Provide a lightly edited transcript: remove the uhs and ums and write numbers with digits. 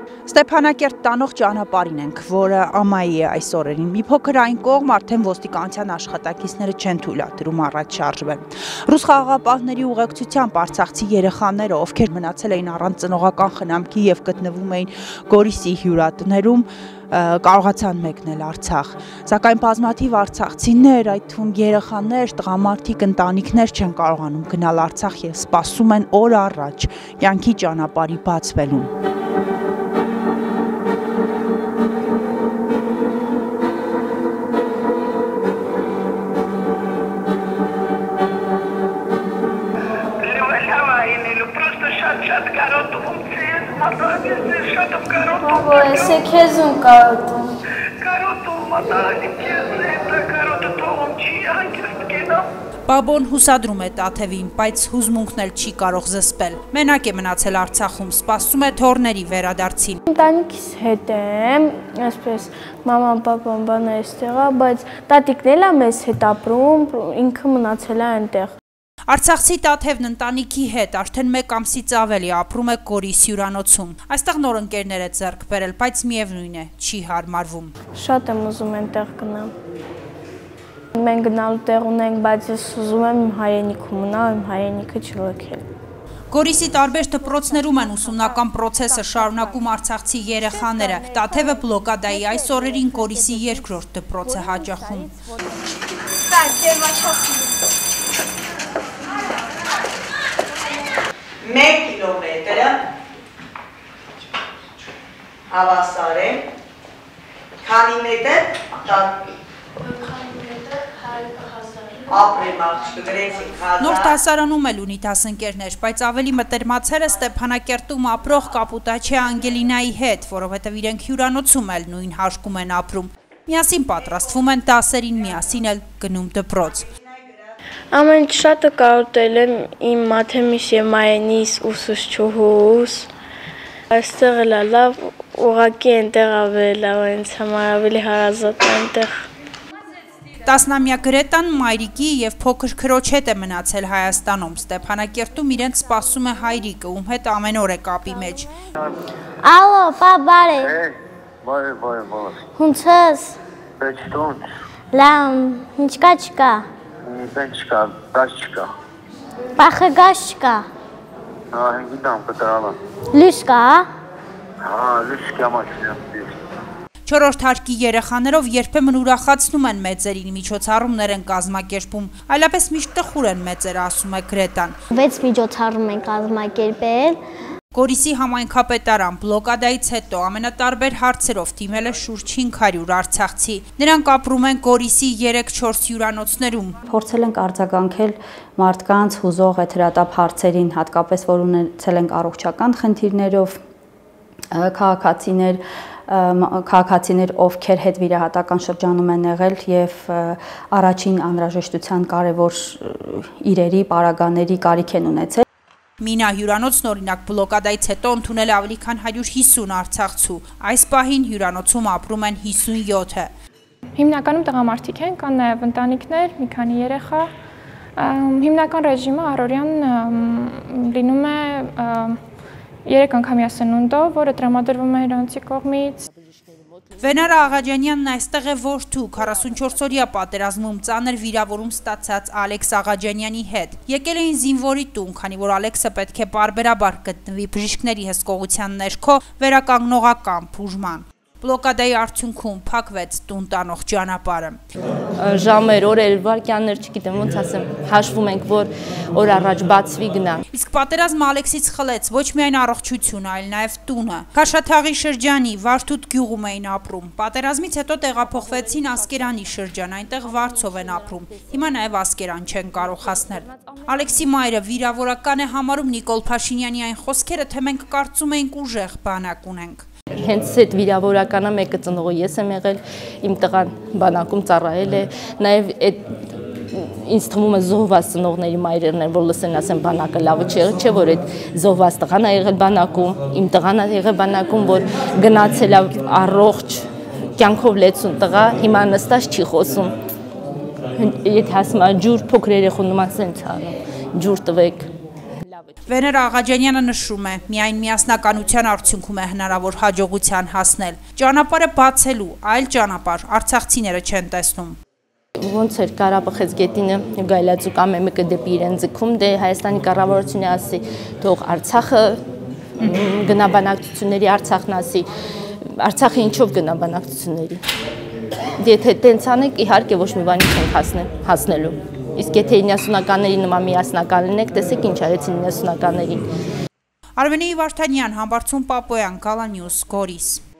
Ստեփանակերտ տանող ճանապարհին ենք, որը ամայի է այս օրերին։ Մի փոքր այն կողմ արդեն ոստիկանության աշխատակիցները չեն թույլատրում առաջ շարժվել։ Ռուս խաղաղապահների ուղեկցությամբ արցախցի երեխաները, ովքեր մնացել էին առանց ծնողական խնամքի եւ գտնվում էին Գորիսի հյուրատներում, կարողացան մեկնել Արցախ, սակայն բազմաթիվ արցախցիներ, այդ թվում երեխաներ, տղամարդիկ, ընտանիքներ չեն կարողանում գնալ Արցախ եւ սպասում են օր առաջ կյանքի ճանապարհի բացվելուն։ Если кезун кароту. Բաբոն հուսադրում է Տաթևին, բայց հուզմունքն էլ չի կարող զսպել։ Մենակ է մնացել Արցախում, սպասում է թորների վերադարձին։ Ընտանիքիս հետ եմ, այսպես մաման, պապան բանը այստեղ է, բայց տատիկն էլ է մեզ հետ ապրում, ինքը մնացել է այնտեղ։ Արցախցի Տաթևն ընտանիքի հետ արդեն 1 ամսից ավելի ապրում է Գորիս հյուրանոցում։ Այստեղ նոր ընկերներ է ձեռք բերել, բայց միևնույն է, չի հարմարվում։ Շատ եմ ուզում այնտեղ գնալ։ Մենք գնալու տեղ ունենք, բայց ես ուզում եմ իմ հայրենիքում մնալ, իմ հայրենիքը չլքել։ Գորիսի տարբեր դպրոցներում են ուսումնական process-ը շարունակում արցախցի երեխաները։ Տաթևը բլոկադայի այս օրերին Գորիսի 2-րդ դպրոց է հաճախում։ 1 կիլոմետրը հավասար է, քանի մետր, ապրեմ աղջկը գրեցինք 1000։ Նոր դասարանում էլ ունի դասընկերներ, բայց ավելի մտերմացել է Ստեփանակերտում ապրող Կապուտաչե Անգելինայի հետ, որովհետև իրենք հյուրանոցում էլ նույն հաշկում են ապրում։ Միասին պատրաստվում են դասերին, միասին էլ գնում դպրոց։ Ամեն շատը կարոտել եմ իմ մաթեմիս և մայենիս ուսուցչուհուս։ Այստեղ էլ լավ, ուղղակի այնտեղ ավելի լավ է, ինձ համար ավելի հարազատ է այնտեղ։ Տասնամյա Գրետան մայրիկի և փոքր քրոջ հետ է մնացել Հայաստանում։ Ստեփանակերտում իրենց սպասում է հայրիկը, ում հետ ամեն օր է կապի մեջ։ Ալո, պա բարե։ Բարե։ Հունց ես։ Բեչտոն։ Լավ, ինչկա չկա։ Բենչ չկա, գազ չկա։ Պախը գազ չկա։ Հա, գիտամ, կտրալա։ Լույս կա։ Հա, լույս կա մաշինա։ 4-րդ հարկի երեխաներով երբեմն ուրախացնում են մեծերին, միջոցառումներ են կազմակերպում, այլապես միշտ տխուր են մեծերը, ասում է Գրետան։ 6 միջոցառում են կազմակերպել։ Գորիսի համայնքապետարան բլոկադայից հետո ամենատարբեր հարցերով դիմել է շուրջ 500 արցախցի։ Նրանք ապրում են Գորիսի 3-4 հյուրանոցներում։ Փորձել ենք արձագանքել մարդկանց հուզող եթերատափ հարցերին, հատկապես որ ունեցել ենք առողջական խնդիրներով, քաղաքացիներ, ովքեր հետ վիրահատական շրջանում են եղել եւ առաջին անհրաժեշտության կարևոր իրերի, պարագաների կարիք են ունեցել։ Մինա հյուրանոցն օրինակ բլոկադայից հետո ընդունել է ավելի քան 150 արցախցու։ Այս պահին հյուրանոցում ապրում են 57-ը։ Հիմնականում տղամարդիկ են, կան նաև ընտանիքներ, մի քանի երեխա։ Հիմնական ռեժիմը առօրյան լինում է 3 անգամյա սնունդով, որը տրամադրվում է իրանցի կողմից։ Վենարա Աղաջանյանն այստեղ է որդու 44-օրյա պատերազմում ծանր վիրավորում ստացած Ալեքս Աղաջանյանի հետ։ Եկել էին զինվորի տուն, քանի որ Ալեքսը պետք է պարբերաբար գտնվի բժիշկների հսկողության ներքո վերականգնողական բուժման։ Բլոկադայի արդյունքում փակվեց տուն տանող ճանապարհը։ Ժամեր, օրեր, վայրկյաններ, չգիտեմ, ոնց ասեմ, հաշվում ենք, որ օր առաջ բացվի գնա։ Իսկ պատերազմը Ալեքսից խլեց ոչ միայն առողջությունը, այլ նաև տունը։ Քաշաթաղի շրջանի Վարդուտ գյուղում էին ապրում։ Պատերազմից հետո տեղափոխվեցին Ասկերանի շրջան, այնտեղ Վարդցով են ապրում։ Հիմա նաև Ասկերան չեն կարող հասնել։ Ալեքսի մայրը վիրավորական է համարում Նիկոլ Փաշինյանի այն խոսքերը, թե մենք կարծում էինք ուժեղ բանակ ունենք։ Հենց այդ վիրավորականը մեկը ծնողը ես եմ եղել, իմ տղան բանակում ծառայել է, նաև այդ ինձ թվում է զոհված ծնողների մայրերն են, որ լսեն ասեն բանակը լավը չէ, որ այդ զոհված տղան է եղել բանակում, իմ տղան է եղել բանակում, որ գնացել է առողջ կյանքով լեցուն տղա, հիմա նստած չի խոսում։ Եթե ասում ջուր փոքր երեխուն նման սենց անում, ջուր տվեք։ Վեներա Աղաջանյանը նշում է, միայն միասնականության արդյունքում է հնարավոր հաջողության հասնել։ Ճանապարհը բացելու այլ ճանապարհ արցախցիները չեն տեսնում։ Ոնց էր Ղարաբաղից գետինը գայլացուկ ամեմը դեպի իրեն ձգում, դե Հայաստանի կառավարությունը ասի, թող Արցախը գնա բանակցությունների, Արցախն ասի, Արցախը ինչով գնա բանակցությունների։ Եթե տենց անեք, իհարկե ոչ մի բանի չենք հասնելու։ Իսկ եթե 90-ականների նման միասնական լինեք, տեսեք ինչ արեցին 90-ականներին։ Արմենի Վարդանյան, Համբարձում Պապոյան, Գալանյուս, Գորիս։